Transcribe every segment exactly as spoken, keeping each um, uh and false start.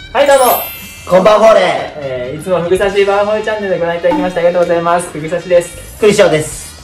はい、どうもこんばんはれ、 えー、いつもふぐさしバーホイチャンネルでご覧いただきましてありがとうございます。ふぐさしです。 クリショウです。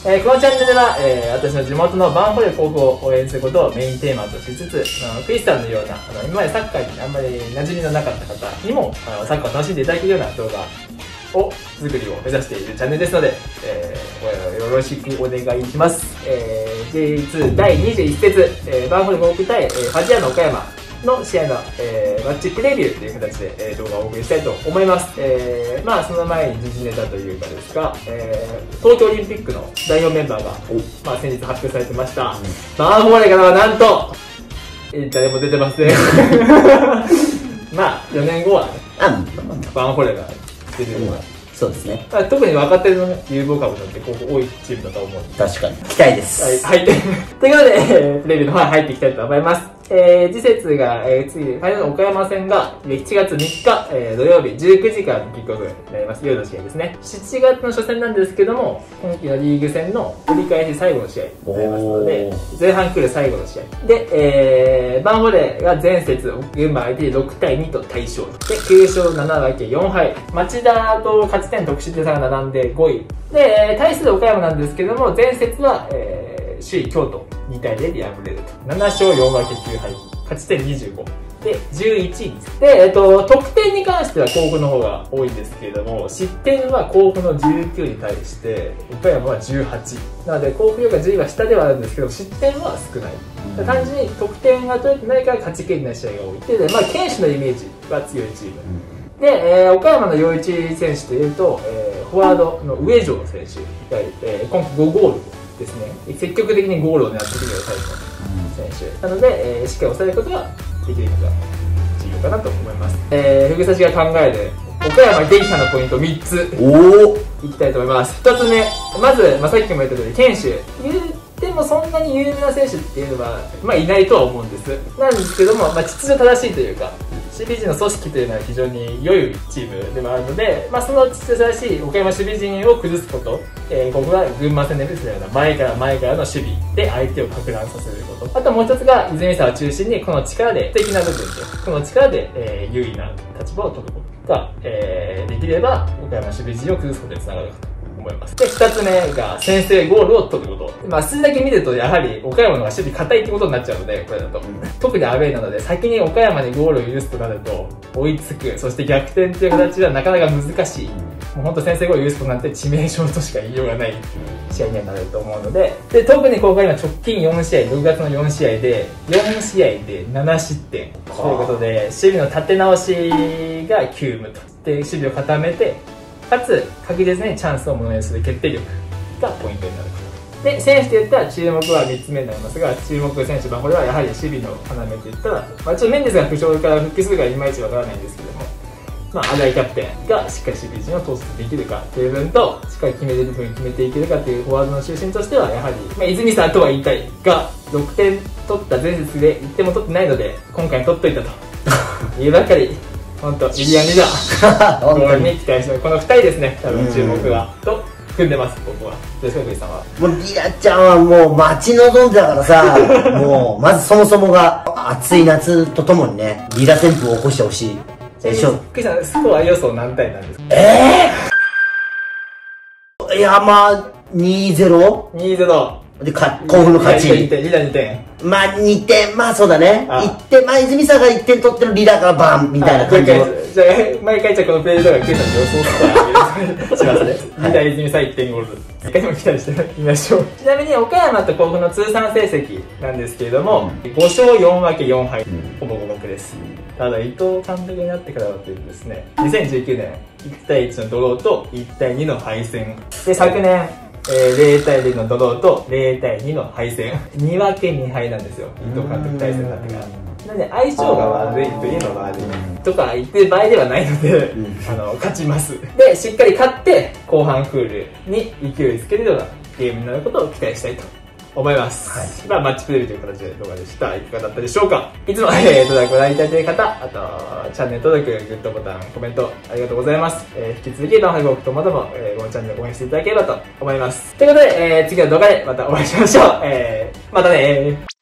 えー、このチャンネルでは、えー、私の地元のバンホレ甲府を応援することをメインテーマとしつつ、あのクリスさんのようなあの今までサッカーにあんまり馴染みのなかった方にもあのサッカーを楽しんでいただけるような動画を作りを目指しているチャンネルですので、えー、よろしくお願いします。えー、ジェイツー だいにじゅういち節、えー、バンホレ甲府対、えー、ファジアーノ岡山の試合の、えー、マッチプレビューという形で、えー、動画をお送りしたいと思います。えー、まあその前に時事ネタというかですが、えー、東京オリンピックの代表メンバーが、まあ、先日発表されてました。うん、バンホーレからはなんと、えー、誰も出てません。まあよねんごはね、バンホーレが出てるのが、 そうですね。 特に若手の、ね、有望株なんてここ多いチームだと思うんで。 確かに。期待です。 はい。はい、ということで、えー、プレビューの方に入っていきたいと思います。えー、次節が、えー、次、ファイナルの岡山戦がしちがつみっか、えー、土曜日じゅうくじからのキックオフになります。夜の試合ですね。しちがつの初戦なんですけども、今季のリーグ戦の折り返し最後の試合になりますので、前半来る最後の試合。で、えー、バンホレが前節、群馬相手にろくたいにと大勝。で、きゅうしょうななわけよんはい。町田と勝ち点得失点差が並んでごい。で、対する岡山なんですけども、前節は、えー首位京都にたいゼロで敗れると。ななしょうよんわけきゅうはい。勝ち点にじゅうご。で、じゅういちいです。で、えっと、得点に関しては甲府の方が多いんですけれども、失点は甲府のじゅうきゅうに対して、岡山はじゅうはち。なので、甲府よりかじゅういは下ではあるんですけど、失点は少ない。単純に得点が取れてないから勝ちきれない試合が多い。で、まあ、堅守のイメージは強いチーム。で、えー、岡山の要一選手というと、えー、フォワードの上条選手が、えー、今季ごゴール。ですね、積極的にゴールを狙ってくるタイプの選手なので、えー、しっかり抑えることができることが重要かなと思います。えー、ふぐさしが考える岡山撃破のポイントみっついきたいと思います。ひとつめ、まず、まあ、さっきも言った通り堅守、言ってもそんなに有名な選手っていうのは、まあ、いないとは思うんです。なんですけども、まあ、秩序正しいというか守備陣の組織というのは非常に良いチームでもあるので、まあ、その秩序正しい岡山守備陣を崩すこと、えー、ここが群馬戦で見せたような前から前からの守備で相手をか乱させること。あともう一つが泉沢を中心にこの力で、的な部分で、この力で、えー、優位な立場を取ることが、えー、できれば岡山守備陣を崩すことにつながるかと思います。で、二つ目が先制ゴールを取ること。まあ、数字だけ見るとやはり岡山の方が守備硬いってことになっちゃうので、これだと。特にアウェイなので、先に岡山にゴールを許すとなると、追いつく、そして逆転っていう形はなかなか難しい。もう本当先制ゴールを許すことなんて致命傷としか言いようがない試合にはなると思うので、で、特に今回は直近よんしあい、ろくがつのよんしあいで、よんしあいでななしってん。ということで、守備の立て直しが急務と。で、守備を固めて、かつ確実にチャンスをものにする決定力がポイントになること。で、選手といったら注目はみっつめになりますが、注目選手はこれはやはり守備の要といったら、まあ、ちょっとメンデスが負傷から復帰するからいまいちわからないんですけども、まあ、新井キャプテンがしっかり守備陣を通すことができるかという部分と、しっかり決めれる部分に決めていけるかというフォワードの中心としては、やはり、まあ、泉さんとは言いたいが、ろくてん取った前節でいってんも取ってないので、今回取っといたというばかり。本当、ミリアン・リザゴールに期待してます。このふたりですね、多分注目がと組んでます、僕は。どうですか、クリさんは。 もうリラちゃんはもう待ち望んでたからさ、もうまずそもそもが暑い夏とともにね、リラ旋風を起こしてほしい。 えー、クリさん、スコア予想何対なんですか？ ええー、いや、まあ、にたいゼロ？ にたいゼロ。 で、か、甲府の勝ち。 にてん、リラにてん。 まあ、にてん、まあそうだね。 ああいってん、まあ泉さんがいってん取ってるリラからバンみたいな感じの。 じゃあ、毎回じゃあこのプレイとかクリさんに予想してしますね。リラ泉さんいってんゴール。一回でも期待してみましょう。ちなみに岡山と甲府の通算成績なんですけれども、うん、ごしょうよんわけよんはい。うん、ほぼ互角です。ただ、伊藤監督になってからはというとですね、にせんじゅうきゅうねんいちたいいちのドローといちたいにの敗戦。で、昨年、えー、ゼロたいゼロのドローとゼロたいにの敗戦。にわけにはいなんですよ。伊藤監督対戦になってから。なんで相性が悪いというのが悪いとか言ってる場合ではないので、あの、勝ちます。で、しっかり勝って、後半クールに勢いつけるようなゲームになることを期待したいと思います。はい。まあ、マッチプレビューという形で動画でした。いかがだったでしょうか？いつも、えー、動画ご覧いただいている方、あと、チャンネル登録、グッドボタン、コメント、ありがとうございます。えー、引き続き、バンハイゴークともども、えー、このチャンネルを応援していただければと思います。ということで、えー、次の動画でまたお会いしましょう。えー、またねー。